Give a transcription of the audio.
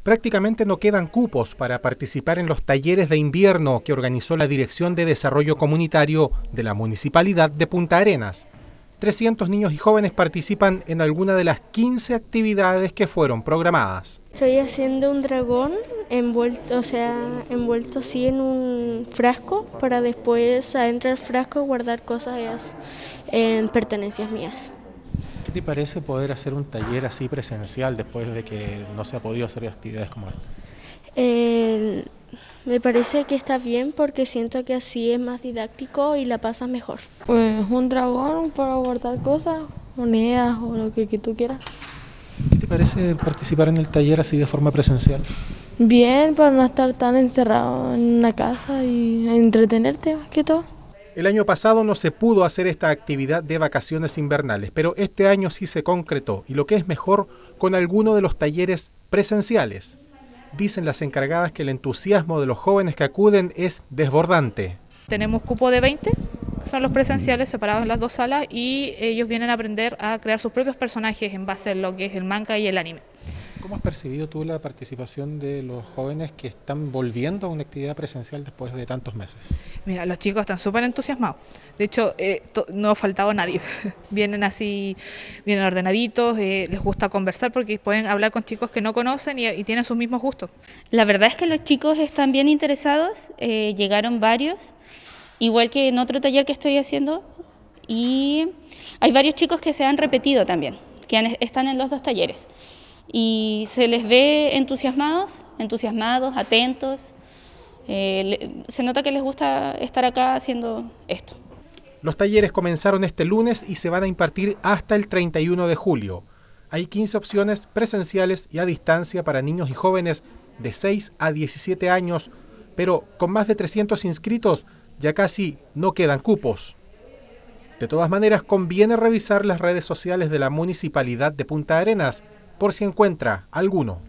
Prácticamente no quedan cupos para participar en los talleres de invierno que organizó la Dirección de Desarrollo Comunitario de la Municipalidad de Punta Arenas. 300 niños y jóvenes participan en alguna de las 15 actividades que fueron programadas. Estoy haciendo un dragón envuelto así en un frasco para después adentro del frasco guardar cosas en pertenencias mías. ¿Qué te parece poder hacer un taller así presencial después de que no se ha podido hacer actividades como esta? Me parece que está bien porque siento que así es más didáctico y la pasas mejor. Pues un dragón para guardar cosas, monedas o lo que tú quieras. ¿Qué te parece participar en el taller así de forma presencial? Bien, para no estar tan encerrado en una casa y entretenerte más que todo. El año pasado no se pudo hacer esta actividad de vacaciones invernales, pero este año sí se concretó, y lo que es mejor, con alguno de los talleres presenciales. Dicen las encargadas que el entusiasmo de los jóvenes que acuden es desbordante. Tenemos cupo de 20, que son los presenciales separados en las dos salas, y ellos vienen a aprender a crear sus propios personajes en base a lo que es el manga y el anime. ¿Cómo has percibido tú la participación de los jóvenes que están volviendo a una actividad presencial después de tantos meses? Mira, los chicos están súper entusiasmados. De hecho, no ha faltado nadie. Vienen ordenaditos, les gusta conversar porque pueden hablar con chicos que no conocen y tienen sus mismos gustos. La verdad es que los chicos están bien interesados, llegaron varios, igual que en otro taller que estoy haciendo, y hay varios chicos que se han repetido también, que están en los dos talleres. Y se les ve entusiasmados, atentos, se nota que les gusta estar acá haciendo esto. Los talleres comenzaron este lunes y se van a impartir hasta el 31 de julio. Hay 15 opciones presenciales y a distancia para niños y jóvenes de 6 a 17 años, pero con más de 300 inscritos ya casi no quedan cupos. De todas maneras, conviene revisar las redes sociales de la Municipalidad de Punta Arenas por si encuentra alguno.